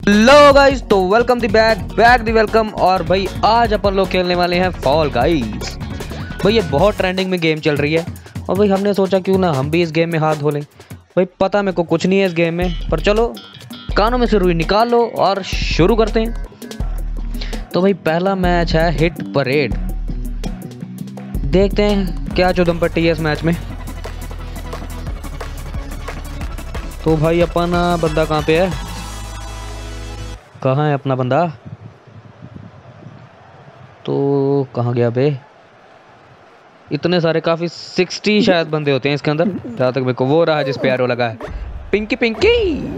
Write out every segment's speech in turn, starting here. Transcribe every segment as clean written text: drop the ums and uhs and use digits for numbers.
लो guys, तो welcome the back the welcome. और भाई आज अपन लोग खेलने वाले हैं फॉल गाइस। भाई ये बहुत ट्रेंडिंग में गेम चल रही है और भाई हमने सोचा क्यों ना हम भी इस गेम में हाथ धो लें। भाई पता मेरे को कुछ नहीं है इस गेम में, पर चलो कानों में से रुई निकाल लो और शुरू करते हैं। तो भाई पहला मैच है हिट परेड। देखते हैं क्या चौदम पट्टी है इस मैच में। तो भाई अपना बंदा कहाँ पे है? कहाँ है अपना बंदा? तो कहाँ गया बे? इतने सारे, काफी 60 शायद बंदे होते हैं इसके अंदर, जहाँ तक मेरे को। वो रहा जिस पे एरो लगा है, पिंकी पिंकी।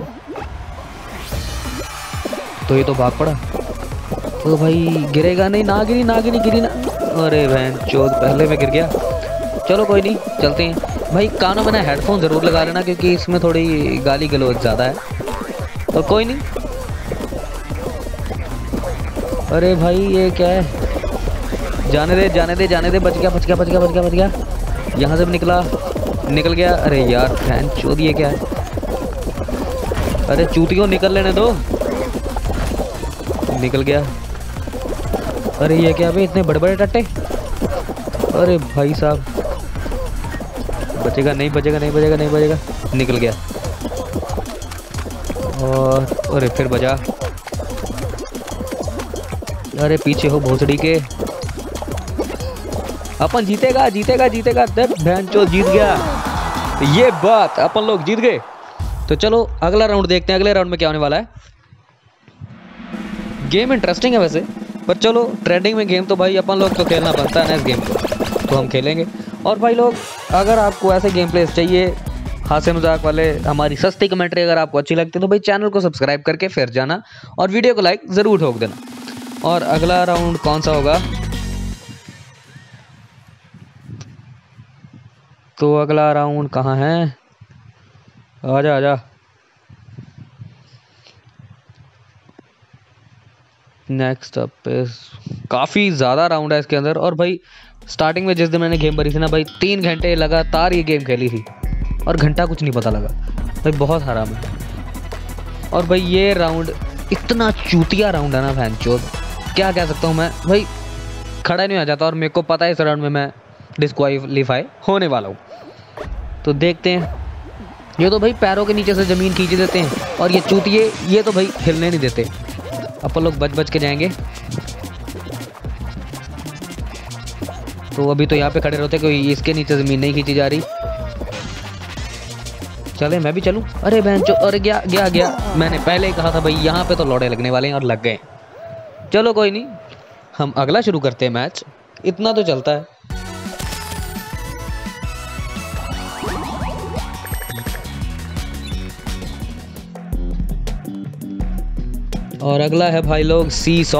तो ये तो भाग पड़ा। तो भाई गिरेगा नहीं, ना गिरी ना गिरी गिरी ना। अरे बहन चोद, पहले में गिर गया। चलो कोई नहीं, चलते हैं। भाई कानों में ना हेडफोन जरूर लगा लेना क्योंकि इसमें थोड़ी गाली गलौज ज़्यादा है। तो कोई नहीं। अरे भाई ये क्या है? जाने दे जाने दे जाने दे। बच गया बच गया बच गया बच गया बच गया। यहाँ से भी निकल गया। अरे यार बहन चोद, ये क्या है? अरे चूतियों निकल लेने दो। निकल गया। अरे ये क्या भाई, इतने बड़े बड़े टट्टे। अरे भाई साहब, बचेगा नहीं बचेगा नहीं बचेगा नहीं बचेगा। निकल गया। और अरे फिर बजा। अरे पीछे हो भोसड़ी के। अपन जीतेगा जीतेगा जीतेगा। भैंचो जीत गया। ये बात, अपन लोग जीत गए। तो चलो अगला राउंड देखते हैं। अगले राउंड में क्या होने वाला है। गेम इंटरेस्टिंग है वैसे, पर चलो ट्रेंडिंग में गेम तो भाई अपन लोग तो खेलना बनता है ना इस गेम को, तो हम खेलेंगे। और भाई लोग, अगर आपको ऐसे गेम प्लेस चाहिए, हास्य मजाक वाले, हमारी सस्ती कमेंट्री अगर आपको अच्छी लगती है तो भाई चैनल को सब्सक्राइब करके फिर जाना और वीडियो को लाइक ज़रूर ठोक देना। और अगला राउंड कौन सा होगा? तो अगला राउंड कहाँ है? आजा आजा। नेक्स्ट अप इज, काफ़ी ज़्यादा राउंड है इसके अंदर। और भाई स्टार्टिंग में जिस दिन मैंने गेम भरी थी ना भाई, 3 घंटे लगातार ये गेम खेली थी और घंटा कुछ नहीं पता लगा भाई। बहुत हराम है। और भाई ये राउंड इतना चूतिया राउंड है ना भैंचोद, क्या कह सकता हूँ मैं भाई। खड़ा नहीं आ जाता और मेरे को पता है इस राउंड में मैं डिस्क्वालीफाई होने वाला हूँ। तो देखते हैं। ये तो भाई पैरों के नीचे से ज़मीन खींच देते हैं और ये चूतिए ये तो भाई हिलने नहीं देते। अपन लोग बच बच के जाएंगे। तो अभी तो यहाँ पे खड़े रहते, कोई इसके नीचे ज़मीन नहीं खींची जा रही। चले मैं भी चलूँ। अरे बहन चो, अरे गया गया गया। मैंने पहले ही कहा था भाई यहाँ पे तो लौड़े लगने वाले हैं और लग गए। चलो कोई नहीं, हम अगला शुरू करते हैं मैच। इतना तो चलता है। और अगला है भाई लोग सी सॉ।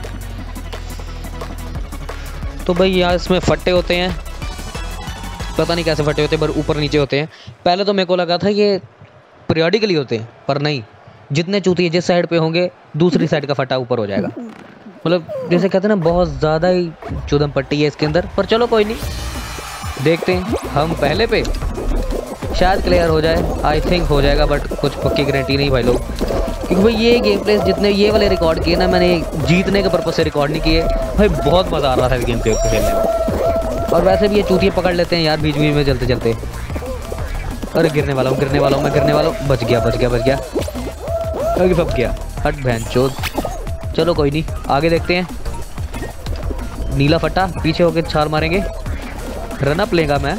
तो भाई यहाँ इसमें फट्टे होते हैं, पता नहीं कैसे फट्टे होते हैं, पर ऊपर नीचे होते हैं। पहले तो मेरे को लगा था ये पीरियडिकली होते हैं, पर नहीं। जितने चूतिए जिस साइड पे होंगे दूसरी साइड का फटा ऊपर हो जाएगा। मतलब जैसे कहते हैं ना, बहुत ज़्यादा ही चौदम पट्टी है इसके अंदर। पर चलो कोई नहीं, देखते हैं। हम पहले पे शायद क्लियर हो जाए, आई थिंक हो जाएगा, बट कुछ पक्की गारंटी नहीं भाई लोग। क्योंकि भाई ये गेम प्लेस जितने ये वाले रिकॉर्ड किए ना, मैंने जीतने के पर्पज से रिकॉर्ड नहीं किए भाई। बहुत मज़ा आ रहा था इस गेम के खेलने में। और वैसे भी ये चूतिए पकड़ लेते हैं यार बीच बीच में चलते चलते। अरे गिरने वाला हूँ मैं, गिरने वाला हूँ। बच गया बच गया बच गया। अरे फंस गया। हट बहन चोद। चलो कोई नहीं, आगे देखते हैं। नीला फट्टा पीछे होके छाल मारेंगे। रन अप लेगा मैं।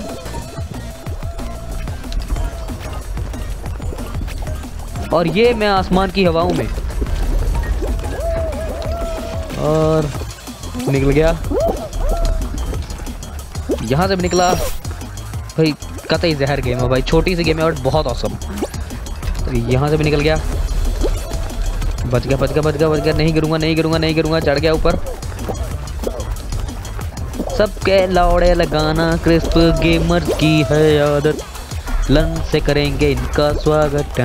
और ये मैं आसमान की हवाओं में। और निकल गया। यहाँ से भी निकला भाई। कतई जहर गेम है भाई, छोटी सी गेम है और बहुत औसम। तो यहाँ से भी निकल गया। बच गया बच गया बच गया बच गया। नहीं गिरूंगा नहीं गिरूंगा नहीं गिरूंगा। चढ़ गया ऊपर। सबके लौड़े लगाना क्रिस्प गेमर्स की है आदत। लन से करेंगे इनका स्वागत।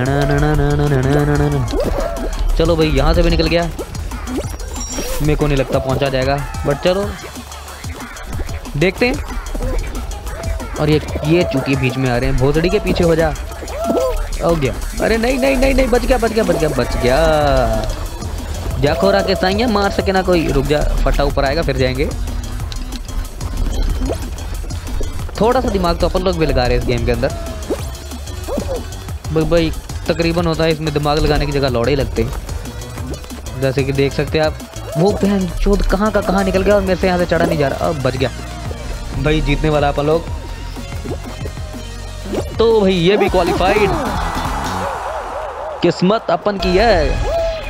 चलो भाई यहाँ से भी निकल गया। मेरे को नहीं लगता पहुँचा जाएगा, बट चलो देखते हैं। और ये चूतिए बीच में आ रहे हैं। भोसड़ी के पीछे हो जा। हो गया। अरे नहीं नहीं नहीं नहीं, बच गया बच गया बच गया बच गया। जा खोरा के साइया मार सके ना कोई। रुक जा, फटा ऊपर आएगा फिर जाएंगे। थोड़ा सा दिमाग तो अपन लोग भी लगा रहे हैं इस गेम के अंदर भाई। तकरीबन होता है इसमें दिमाग लगाने की जगह लौड़े ही लगते हैं। जैसे कि देख सकते हैं आप, वो बहन चोद कहाँ का कहाँ निकल गया और मेरे से यहाँ से चढ़ा नहीं जा रहा। अब बच गया भाई, जीतने वाला अपन लोग। तो भाई ये भी क्वालिफाइड, किस्मत अपन की है।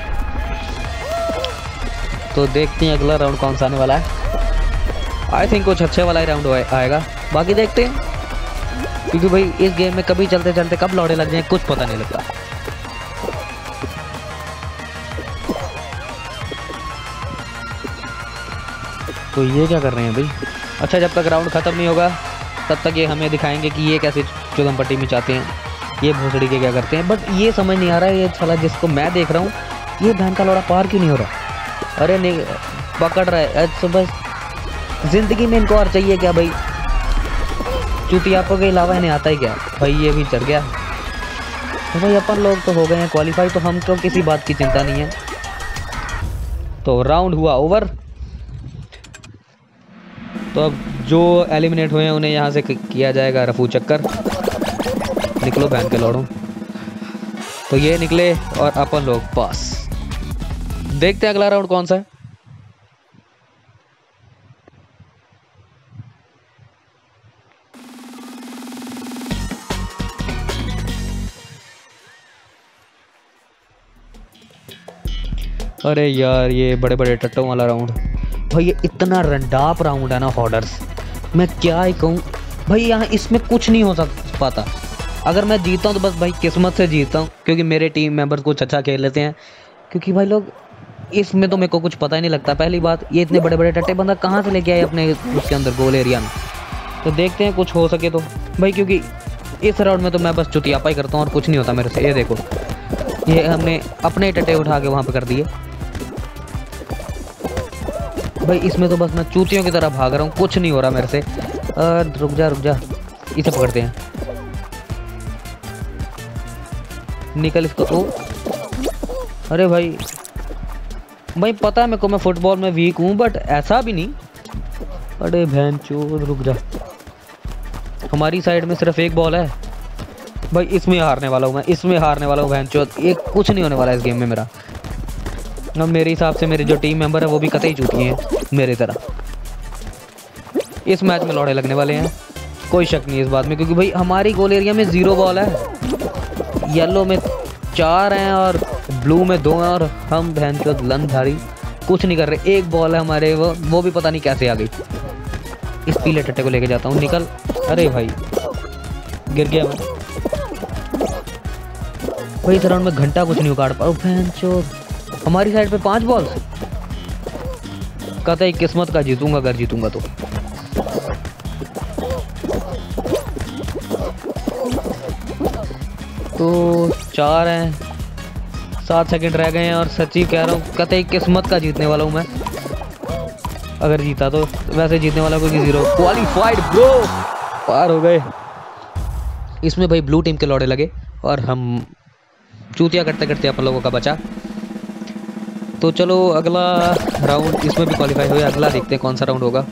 तो देखते हैं अगला राउंड कौन सा आने वाला है। आई थिंक कुछ अच्छे वाला ही राउंड आएगा, बाकी देखते हैं। क्योंकि भाई इस गेम में कभी चलते चलते कब लौड़े लग जाए कुछ पता नहीं लगता। तो ये क्या कर रहे हैं भाई? अच्छा, जब तक राउंड ख़त्म नहीं होगा तब तक ये हमें दिखाएंगे कि ये कैसे चुदम पट्टी में चाहते हैं, ये भोसड़ी के क्या करते हैं। बट ये समझ नहीं आ रहा है, ये साला जिसको मैं देख रहा हूँ ये बहन का लौड़ा पार क्यों नहीं हो रहा। अरे नहीं पकड़ रहा है। अच्छा बस ज़िंदगी में इनको और चाहिए क्या भाई? चुतियापों के अलावा इन्हें आता ही क्या भाई? ये भी चढ़ गया। तो भाई अपन लोग तो हो गए हैं क्वालिफाई, तो हमको किसी बात की चिंता नहीं है। तो राउंड हुआ ओवर। तो अब जो एलिमिनेट हुए हैं उन्हें यहाँ से किया जाएगा रफू चक्कर। निकलो बहन के लौड़ो। तो ये निकले और अपन लोग पास। देखते हैं अगला राउंड कौन सा है। अरे यार ये बड़े बड़े टट्टों वाला राउंड भाई, ये इतना रंडाप राउंड है ना हॉर्डर्स, मैं क्या ही कहूँ भाई। यहाँ इसमें कुछ नहीं हो पाता। अगर मैं जीता हूँ तो बस भाई किस्मत से जीता हूँ, क्योंकि मेरे टीम मेंबर्स कुछ अच्छा खेल लेते हैं। क्योंकि भाई लोग इसमें तो मेरे को कुछ पता ही नहीं लगता। पहली बात, ये इतने बड़े बड़े टट्टे बंदा कहाँ से लेके आए अपने उसके अंदर गोल एरिया में। तो देखते हैं कुछ हो सके तो भाई, क्योंकि इस राउंड में तो मैं बस चुतियापा ही करता हूँ और कुछ नहीं होता मेरे से। ये देखो, ये हमने अपने टट्टे उठा के वहाँ पर कर दिए भाई। इसमें तो बस मैं चूतियों की तरह भाग रहा हूँ, कुछ नहीं हो रहा मेरे से। रुक जा रुक जा, इसे पकड़ते हैं। निकल इसको। ओ अरे भाई पता है मेरे को मैं फुटबॉल में वीक हूँ, बट ऐसा भी नहीं। अरे बहन चोद रुक जा, हमारी साइड में सिर्फ एक बॉल है भाई। इसमें हारने वाला हूँ मैं, इसमें हारने वाला हूँ बहन चोद। एक कुछ नहीं होने वाला इस गेम में मेरा। अब मेरे हिसाब से मेरे जो टीम मेंबर है वो भी कतई चूती हैं मेरी तरह। इस मैच में लौड़े लगने वाले हैं, कोई शक नहीं इस बात में। क्योंकि भाई हमारी गोल एरिया में 0 बॉल है, येलो में 4 हैं और ब्लू में 2 हैं, और हम बहन चोद लंधारी कुछ नहीं कर रहे। एक बॉल है हमारे, वो भी पता नहीं कैसे आ गई। इस पीले टट्टे को लेके जाता हूँ, निकल। अरे भाई गिर गया मैं भाई। इस राउंड में घंटा कुछ नहीं उखाड़ पाऊँ बहन चोद। हमारी साइड पे 5 बॉल्स, कहता है किस्मत का जीतूंगा अगर जीतूंगा तो। तो 4 हैं, 7 सेकंड रह गए हैं और सच्ची कह रहा हूँ कहते हैं किस्मत का जीतने वाला हूँ मैं। अगर जीता तो वैसे जीतने वाला कोई 0। क्वालिफाइड ब्रो, पार हो गए। इसमें भाई ब्लू टीम के लौड़े लगे और हम चूतिया करते करते अपन लोगों का बचा। तो चलो अगला राउंड, इसमें भी क्वालिफाई हुए। अगला देखते हैं कौन सा राउंड होगा।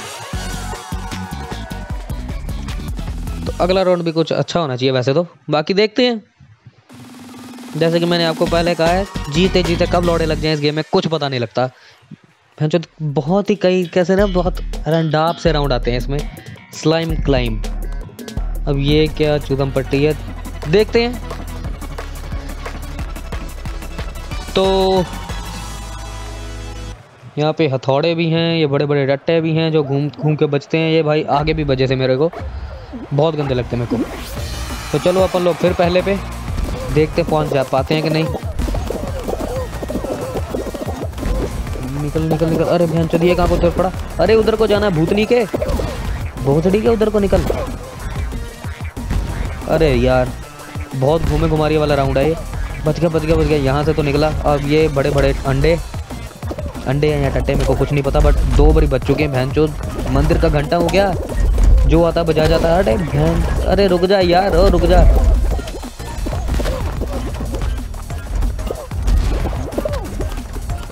तो अगला राउंड भी कुछ अच्छा होना चाहिए वैसे तो, बाकी देखते हैं। जैसे कि मैंने आपको पहले कहा है, जीते जीते कब लौड़े लग जाए इस गेम में कुछ पता नहीं लगता। बहुत ही कई कैसे ना, बहुत रंडाप से राउंड आते हैं इसमें। स्लाइम क्लाइंब, अब ये क्या चूदम पट्टी है, देखते हैं। तो यहाँ पे हथौड़े भी हैं, ये बड़े बड़े रट्टे भी हैं जो घूम घूम के बचते हैं। ये भाई आगे भी बजे थे मेरे को, बहुत गंदे लगते हैं मेरे को। तो चलो अपन लोग फिर पहले पे देखते पहुँच जा पाते हैं कि नहीं। निकल निकल निकल। अरे बहन चलिए, ये कहाँ को पड़ा? अरे उधर को जाना है, भूतनी के भूतनी के उधर को निकल। अरे यार बहुत घूमे घुमारी वाला राउंड है ये। बच गया बच गया बच गया, यहाँ से तो निकला। अब ये बड़े बड़े अंडे हैं या टट्टे मेरे को कुछ नहीं पता, बट 2 बारी बच चुके हैं। बहन चोद मंदिर का घंटा हो गया, जो आता बजा जाता है। अरे बहन, अरे रुक जा यार, ओ रुक जा।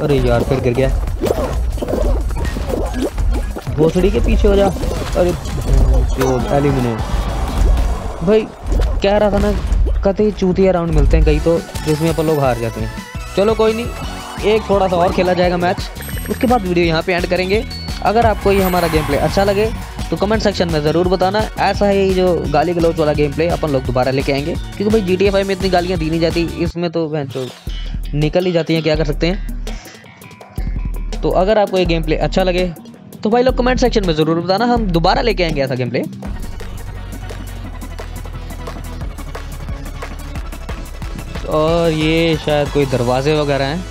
अरे यार फिर गिर गया। भोसड़ी के पीछे हो जा। अरे जो एलिमिनेट भाई, कह रहा था ना कतई चूतिया राउंड मिलते हैं कई तो जिसमें अपन लोग हार जाते हैं। चलो कोई नहीं, एक थोड़ा सा और खेला जाएगा मैच, उसके बाद वीडियो यहाँ पे एंड करेंगे। अगर आपको ये हमारा गेम प्ले अच्छा लगे तो कमेंट सेक्शन में ज़रूर बताना। ऐसा ही जो गाली गलौच वाला गेम प्ले अपन लोग दोबारा लेके आएंगे, क्योंकि भाई GTA 5 में इतनी गालियाँ दी नहीं जाती, इसमें तो निकल ही जाती हैं, क्या कर सकते हैं। तो अगर आपको ये गेम प्ले अच्छा लगे तो भाई लोग कमेंट सेक्शन में ज़रूर बताना, हम दोबारा लेके आएंगे ऐसा गेम प्ले। और ये शायद कोई दरवाजे वगैरह हैं।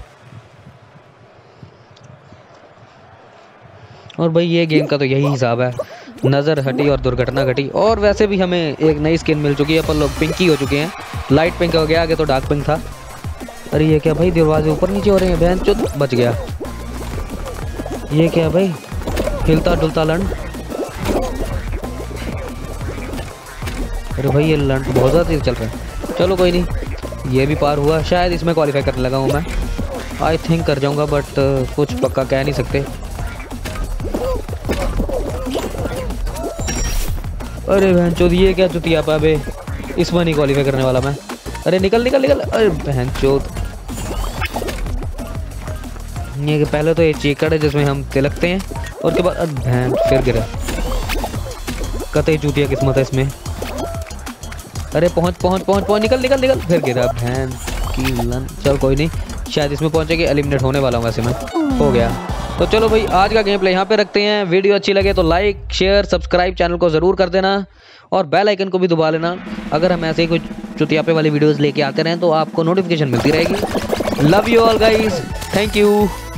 और भाई ये गेम का तो यही हिसाब है, नज़र हटी और दुर्घटना घटी। और वैसे भी हमें एक नई स्किन मिल चुकी है, अपन लोग पिंकी हो चुके हैं, लाइट पिंक हो गया, आगे तो डार्क पिंक था। अरे ये क्या भाई, दरवाजे ऊपर नीचे हो रहे हैं, बहन चुत बच गया। ये क्या भाई, हिलता डुलता लंड। अरे भाई ये लंड बहुत ज़्यादा तेज चल रहा है। चलो कोई नहीं, ये भी पार हुआ। शायद इसमें क्वालिफाई करने लगा हूँ मैं, आई थिंक कर जाऊँगा, बट कुछ पक्का कह नहीं सकते। अरे बहन चोद, ये क्या चुतिया पा बे, इसमें नहीं क्वालिफाई करने वाला मैं। अरे निकल निकल निकल। अरे बहन चोद, ये कि पहले तो ये चीकड़ है जिसमें हम तिलकते हैं, और उसके बाद बहन फिर गिरा। कतई चूतिया किस्मत है इसमें। अरे पहुंच पहुंच पहुंच पहुंच, निकल निकल निकल, फिर गिरा बहन की लन। चल कोई नहीं, शायद इसमें पहुंचेगी, एलिमिनेट होने वाला हूँ वैसे मैं। हो गया। तो चलो भाई आज का गेम प्ले यहाँ पे रखते हैं। वीडियो अच्छी लगे तो लाइक शेयर सब्सक्राइब चैनल को ज़रूर कर देना, और बेल आइकन को भी दबा लेना। अगर हम ऐसे ही कुछ चुतियापे वाली वीडियोस लेके आते रहें तो आपको नोटिफिकेशन मिलती रहेगी। Love you all guys, thank you.